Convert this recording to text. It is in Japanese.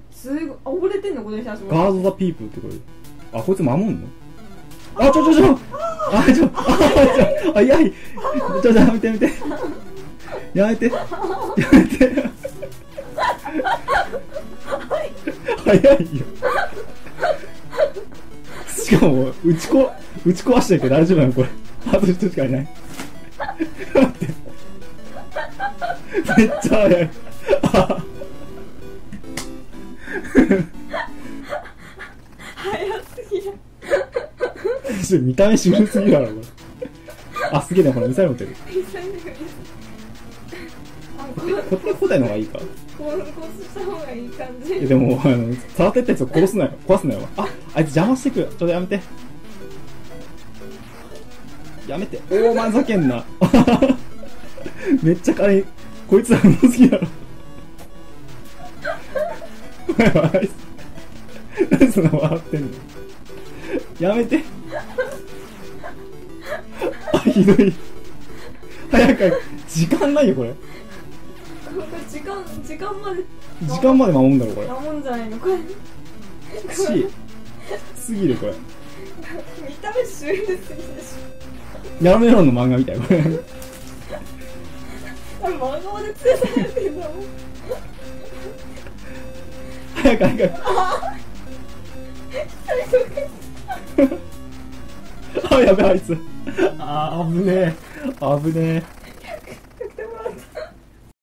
すごい、あ、溺れてんのこの人たちも。 ガード・ザ・ピープルってこれ。あ、こいつ守んの？あ、早い。やめて。やめて。早いよ。しかも、打ち壊してるけど大丈夫なのこれ。あと1人しかいない。待って。めっちゃ早い。 早すぎる。 見た目渋すぎるだろこれ。あ、すげえな、これミサイル持ってる。古代の方がいいか。 こうした方がいい感じ。 でも触ってったやつを壊すなよ。あいつ邪魔してくる。ちょっとやめて。お前ざけんな。めっちゃ金い。こいつらの好きだろ。何そんな笑ってんの。やめて。あ、ひどい。早く時間ないよこれ。時間まで守んだろこれ。 守んじゃないのこれ。 すぎるこれ。 見た目シュールすぎでしょ。ヤロメロンの漫画みたいこれ。 漫画で連れてるけど。 早く。あ、やべえあいつ。危ねえ。